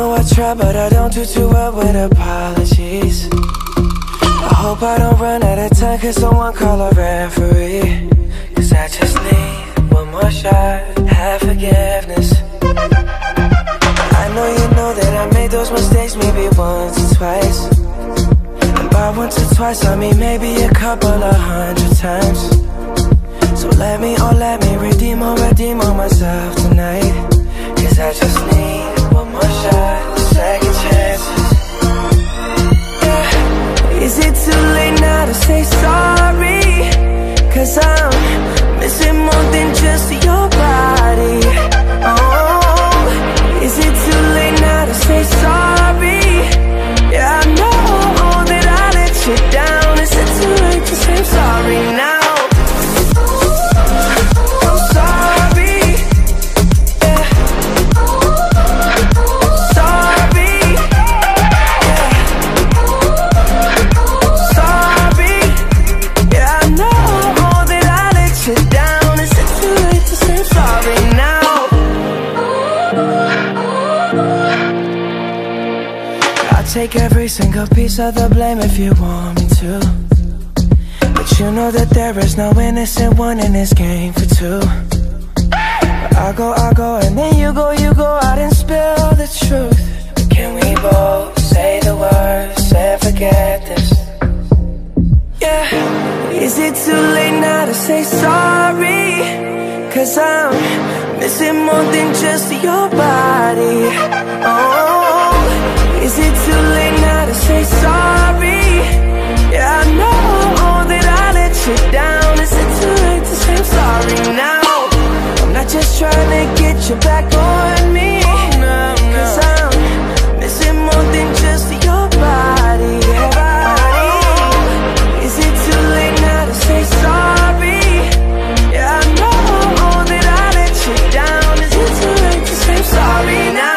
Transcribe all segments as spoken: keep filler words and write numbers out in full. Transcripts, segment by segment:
know I try, but I don't do too well with apologies. I hope I don't run out of time, cause someone call a referee. Cause I just need one more shot, have forgiveness. I know you know that I made those mistakes maybe once or twice. And by once or twice I mean maybe a couple of hundred times. So let me, oh let me redeem or redeem on myself tonight. Cause I just need one more shot, second chances. Yeah. Is it too late now to say sorry? Cause I'm missing more than just your body. Oh, is it too late now to say sorry? Yeah, I know that I let you down. Is it too late to say I'm sorry now? Take every single piece of the blame if you want me to. But you know that there is no innocent one in this game for two. But I go, I go, and then you go, you go out and spill the truth. But can we both say the words and forget this? Yeah. Is it too late now to say sorry? Cause I'm missing more than just your body. Oh, is it too late now to say sorry? Yeah, I know that I let you down. Is it too late to say I'm sorry now? I'm not just trying to get you back on me. Cause I'm missing more than just your body. Is it too late now to say sorry? Yeah, I know that I let you down. Is it too late to say I'm sorry now?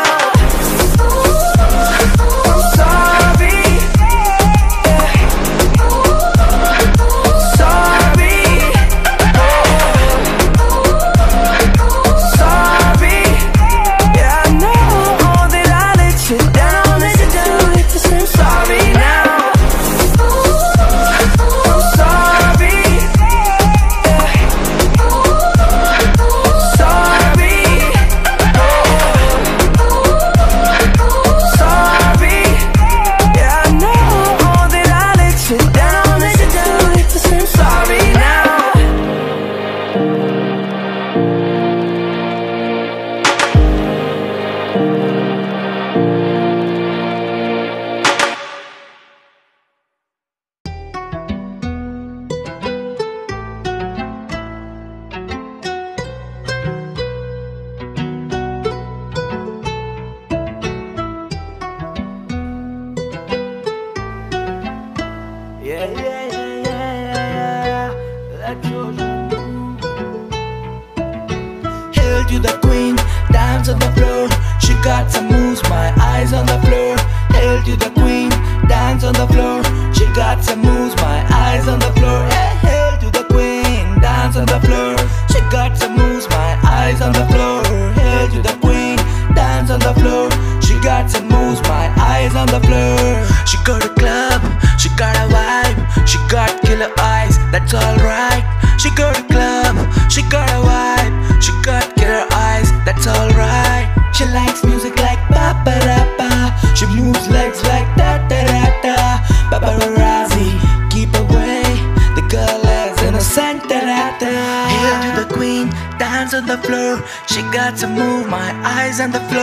Dance on the floor, she got to move my eyes on the floor.